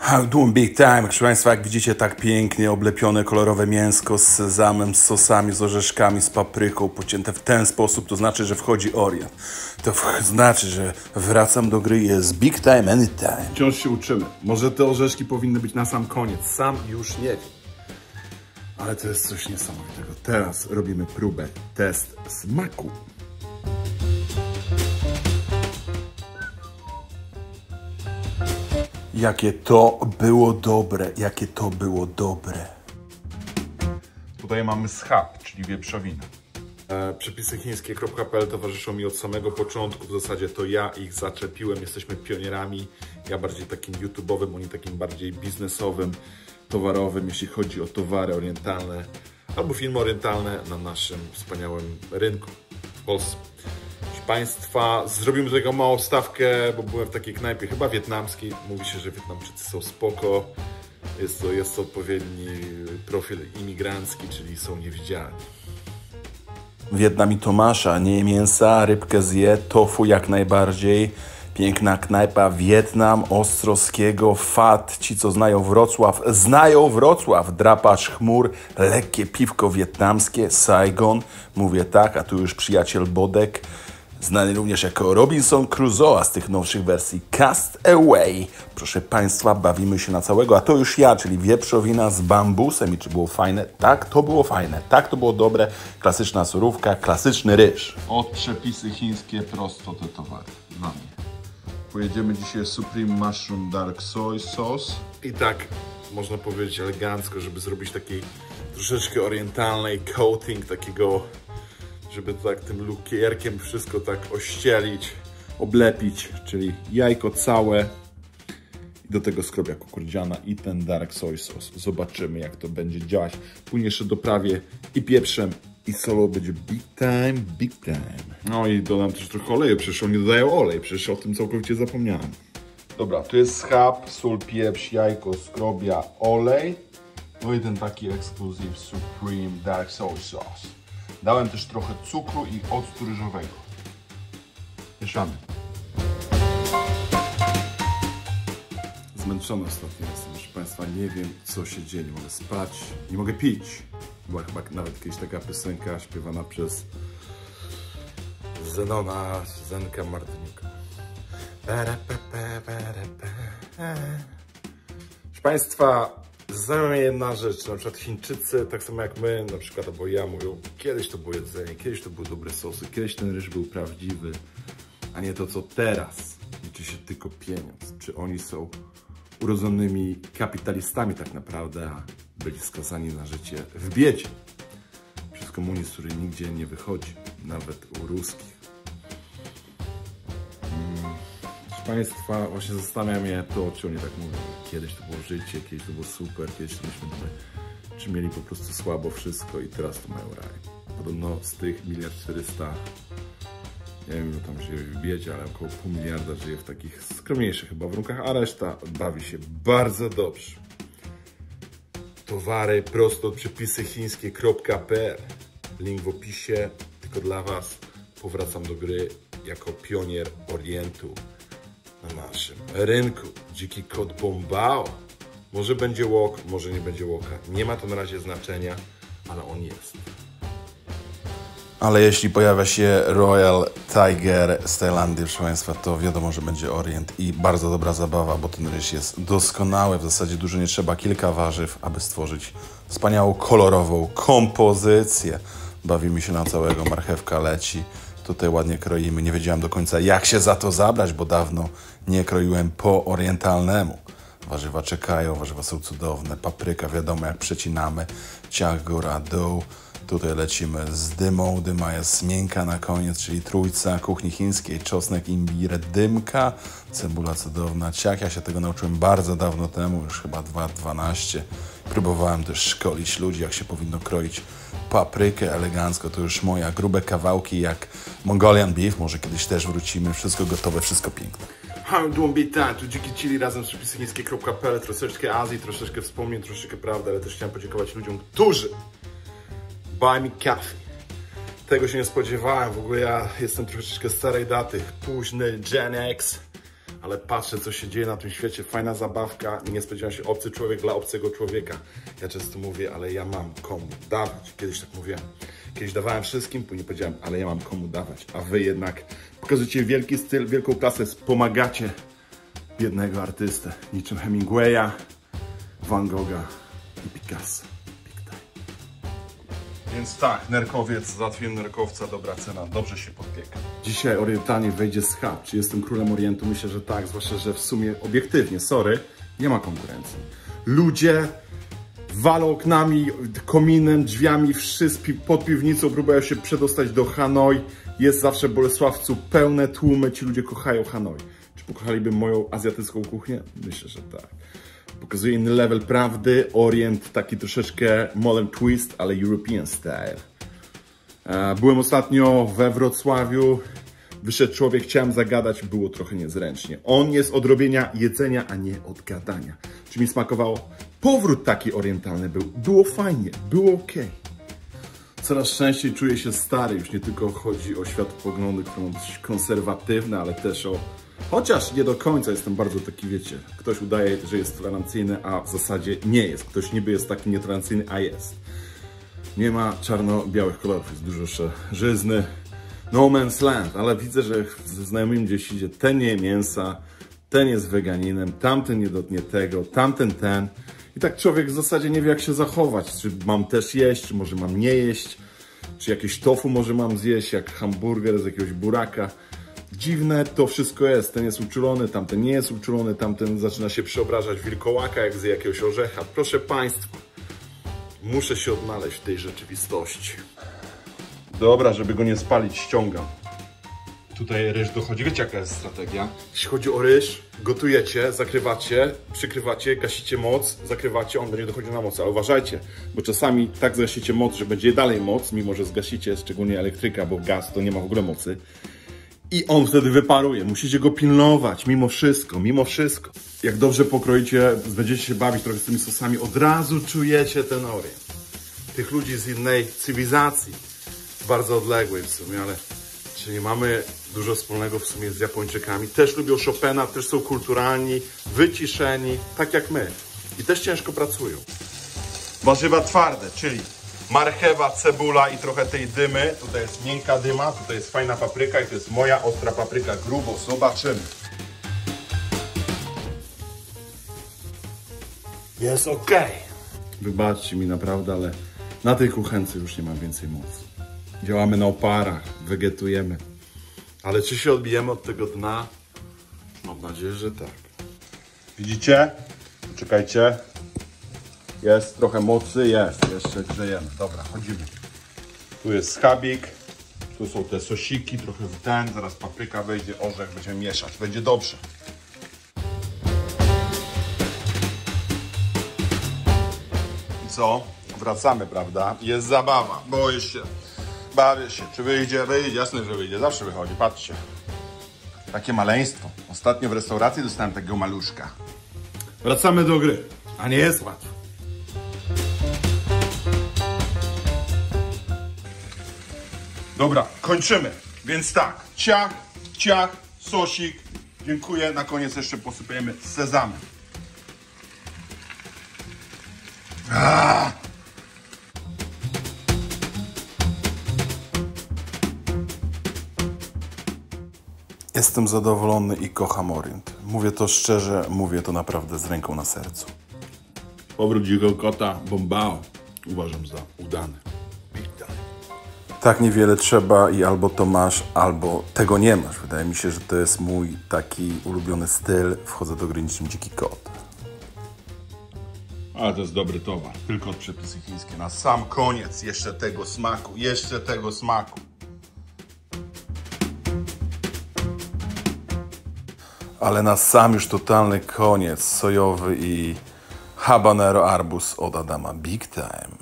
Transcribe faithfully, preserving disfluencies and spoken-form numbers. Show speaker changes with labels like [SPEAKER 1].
[SPEAKER 1] How doing big time, proszę Państwa, jak widzicie, tak pięknie oblepione kolorowe mięsko z sezamem, z sosami, z orzeszkami, z papryką, pocięte w ten sposób, to znaczy, że wchodzi Orient. To znaczy, że wracam do gry, jest big time anytime.
[SPEAKER 2] Wciąż się uczymy. Może te orzeszki powinny być na sam koniec. Sam już nie wiem. Ale to jest coś niesamowitego. Teraz robimy próbę, test smaku.
[SPEAKER 1] Jakie to było dobre, jakie to było dobre.
[SPEAKER 2] Tutaj mamy schab, czyli wieprzowinę. E, przepisy chińskie kropka pe el towarzyszą mi od samego początku. W zasadzie to ja ich zaczepiłem. Jesteśmy pionierami. Ja bardziej takim YouTube'owym, oni takim bardziej biznesowym, towarowym, jeśli chodzi o towary orientalne albo filmy orientalne na naszym wspaniałym rynku w Polsce. Proszę Państwa, zrobimy do tego małą wstawkę, bo byłem w takiej knajpie, chyba wietnamskiej. Mówi się, że Wietnamczycy są spoko. Jest to, jest to odpowiedni profil imigrancki, czyli są niewidzialni.
[SPEAKER 1] Wietnam i Tomasza, nie mięsa, rybkę zje, tofu jak najbardziej. Piękna knajpa, Wietnam, Ostrowskiego, Fat. Ci, co znają Wrocław, znają Wrocław. Drapacz chmur, lekkie piwko wietnamskie, Saigon. Mówię tak, a tu już przyjaciel Bodek, znany również jako Robinson Crusoe, z tych nowszych wersji Cast Away. Proszę Państwa, bawimy się na całego, a to już ja, czyli wieprzowina z bambusem. I czy było fajne? Tak, to było fajne. Tak, to było dobre. Klasyczna surówka, klasyczny ryż.
[SPEAKER 2] Od przepisy chińskie prosto te towary. Dla mnie. Pojedziemy dzisiaj Supreme Mushroom Dark Soy Sauce. I tak, można powiedzieć elegancko, żeby zrobić taki troszeczkę orientalny coating, takiego, żeby tak tym lukierkiem wszystko tak ościelić, oblepić, czyli jajko całe i do tego skrobia kukurydziana i ten dark soy sauce. Zobaczymy, jak to będzie działać. Później jeszcze doprawię i pieprzem, i solo, będzie big time, big time. No i dodam też trochę oleju, przecież oni dodają olej, przecież o tym całkowicie zapomniałem. Dobra, tu jest schab, sól, pieprz, jajko, skrobia, olej. No i ten taki ekskluzyw Supreme Dark Soy Sauce. Dałem też trochę cukru i octu ryżowego. Mieszamy. Zmęczony ostatnio jestem, proszę Państwa, nie wiem, co się dzieje, nie mogę spać, nie mogę pić. Była chyba nawet kiedyś taka piosenka śpiewana przez Zenona, Zenka Martynika. Proszę Państwa, zastanawia mnie jedna rzecz, na przykład Chińczycy, tak samo jak my, na przykład, albo ja, mówią, kiedyś to było jedzenie, kiedyś to były dobre sosy, kiedyś ten ryż był prawdziwy, a nie to, co teraz. Liczy się tylko pieniądz. Czy oni są urodzonymi kapitalistami tak naprawdę, a byli skazani na życie w biedzie przez komunizm, który nigdzie nie wychodzi, nawet u ruskich. Hmm. Proszę Państwa, właśnie zastanawia mnie to, o czym oni tak mówią. Kiedyś to było życie, kiedyś to było super, kiedyś to myśmy tutaj, czy mieli po prostu słabo wszystko i teraz to mają raj. Podobno z tych miliard czterysta, nie wiem, ile tam żyje w biedzie, ale około pół miliarda żyje w takich skromniejszych chyba warunkach, a reszta bawi się bardzo dobrze. Towary prosto od przepisy chińskie kropka pe el. Link w opisie, tylko dla Was. Powracam do gry jako pionier Orientu na naszym rynku. Dziki kot Bombao. Może będzie wok, może nie będzie woka. Nie ma to na razie znaczenia, ale on jest.
[SPEAKER 1] Ale jeśli pojawia się Royal Tiger z Tajlandii, proszę Państwa, to wiadomo, że będzie Orient i bardzo dobra zabawa, bo ten ryż jest doskonały. W zasadzie dużo nie trzeba, kilka warzyw, aby stworzyć wspaniałą, kolorową kompozycję. Bawimy się na całego, marchewka leci. Tutaj ładnie kroimy. Nie wiedziałem do końca, jak się za to zabrać, bo dawno nie kroiłem po orientalnemu. Warzywa czekają, warzywa są cudowne. Papryka, wiadomo, jak przecinamy. Ciach, góra, dół. Tutaj lecimy z dymą. Dyma jest miękka na koniec, czyli trójca kuchni chińskiej. Czosnek, imbir, dymka. Cebula cudowna. Ciach, ja się tego nauczyłem bardzo dawno temu, już chyba dwa tysiące dwunasty. Próbowałem też szkolić ludzi, jak się powinno kroić paprykę elegancko. To już moja, grube kawałki jak Mongolian beef. Może kiedyś też wrócimy. Wszystko gotowe, wszystko piękne.
[SPEAKER 2] How doing big time? Tu Dziki Chili razem z przepisy chińskie kropka pe el. Troszeczkę Azji, troszeczkę wspomnień, troszeczkę prawdy, ale też chciałem podziękować ludziom, którzy buy me coffee. Tego się nie spodziewałem. W ogóle ja jestem troszeczkę starej daty. Późny Gen X.
[SPEAKER 1] ale patrzę, co się dzieje na tym świecie, fajna zabawka, nie spodziewałem się, obcy człowiek dla obcego człowieka. Ja często mówię, ale ja mam komu dawać. Kiedyś tak mówiłem. Kiedyś dawałem wszystkim, później powiedziałem, ale ja mam komu dawać. A wy jednak pokazujecie wielki styl, wielką klasę, pomagacie biednego artystę, niczym Hemingwaya, Van Gogha i Picasso. Więc tak, nerkowiec, załatwiłem nerkowca, dobra cena, dobrze się podpieka. Dzisiaj orientalnie wejdzie z H. Czy jestem królem Orientu? Myślę, że tak, zwłaszcza, że w sumie obiektywnie, sorry, nie ma konkurencji. Ludzie walą oknami, kominem, drzwiami, wszyscy pod piwnicą próbują się przedostać do Hanoi. Jest zawsze w Bolesławcu pełne tłumy, ci ludzie kochają Hanoi. Czy pokochaliby moją azjatycką kuchnię? Myślę, że tak. Pokazuje inny level prawdy, Orient, taki troszeczkę modern twist, ale European style. Byłem ostatnio we Wrocławiu, wyszedł człowiek, chciałem zagadać, było trochę niezręcznie. On jest od robienia jedzenia, a nie od gadania. Czy mi smakowało? Powrót taki orientalny był, było fajnie, było ok. Coraz częściej czuję się stary, już nie tylko chodzi o światopoglądy, które są dość konserwatywne, ale też o... Chociaż nie do końca jestem bardzo taki, wiecie, ktoś udaje, że jest tolerancyjny, a w zasadzie nie jest. Ktoś niby jest taki nietolerancyjny, a jest. Nie ma czarno-białych kolorów, jest dużo szarzyzny. No man's land, ale widzę, że ze znajomym gdzieś idzie, ten nie je mięsa, ten jest weganinem, tamten nie dotknie tego, tamten ten. I tak człowiek w zasadzie nie wie, jak się zachować. Czy mam też jeść, czy może mam nie jeść, czy jakieś tofu może mam zjeść, jak hamburger z jakiegoś buraka. Dziwne to wszystko jest. Ten jest uczulony, tamten nie jest uczulony, tamten zaczyna się przeobrażać w wilkołaka, jak z jakiegoś orzecha. Proszę Państwa, muszę się odnaleźć w tej rzeczywistości. Dobra, żeby go nie spalić, ściągam. Tutaj ryż dochodzi. Wiecie, jaka jest strategia? Jeśli chodzi o ryż, gotujecie, zakrywacie, przykrywacie, gasicie moc, zakrywacie, on będzie dochodził na moc. Ale uważajcie, bo czasami tak zgasicie moc, że będzie dalej moc, mimo że zgasicie, szczególnie elektryka, bo gaz to nie ma w ogóle mocy. I on wtedy wyparuje. Musicie go pilnować, mimo wszystko, mimo wszystko. Jak dobrze pokroicie, będziecie się bawić trochę z tymi sosami, od razu czujecie ten orient. Tych ludzi z innej cywilizacji, bardzo odległej w sumie, ale czyli mamy dużo wspólnego w sumie z Japończykami. Też lubią Chopina, też są kulturalni, wyciszeni, tak jak my. I też ciężko pracują. Warzywa twarde, czyli marchewa, cebula i trochę tej dymy. Tutaj jest miękka dyma, tutaj jest fajna papryka i to jest moja ostra papryka, grubo. Zobaczymy. Jest ok. Wybaczcie mi naprawdę, ale na tej kuchence już nie mam więcej mocy. Działamy na oparach, wegetujemy. Ale czy się odbijemy od tego dna? Mam nadzieję, że tak. Widzicie? Czekajcie. Jest trochę mocy, jest. Jeszcze grzejemy. Dobra, chodzimy. Tu jest schabik. Tu są te sosiki, trochę w ten. Zaraz papryka wejdzie, orzech, będziemy mieszać. Będzie dobrze. I co? Wracamy, prawda? Jest zabawa. Boję się. Bawię się. Czy wyjdzie? Wyjdzie. Jasne, że wyjdzie. Zawsze wychodzi. Patrzcie. Takie maleństwo. Ostatnio w restauracji dostałem takiego maluszka. Wracamy do gry. A nie jest łatwo. Dobra, kończymy. Więc tak. Ciach, ciach, sosik. Dziękuję. Na koniec jeszcze posypujemy sezamem. Aaaa! Jestem zadowolony i kocham Orient. Mówię to szczerze, mówię to naprawdę z ręką na sercu. Powrót dzikiego kota Bombao uważam za udany. Tak niewiele trzeba i albo to masz, albo tego nie masz. Wydaje mi się, że to jest mój taki ulubiony styl. Wchodzę do gry niczym dziki kot. Ale to jest dobry towar. Tylko od przepisy chińskie. Na sam koniec jeszcze tego smaku. Jeszcze tego smaku. Ale na sam już totalny koniec, sojowy i habanero arbuz od Adama. Big time.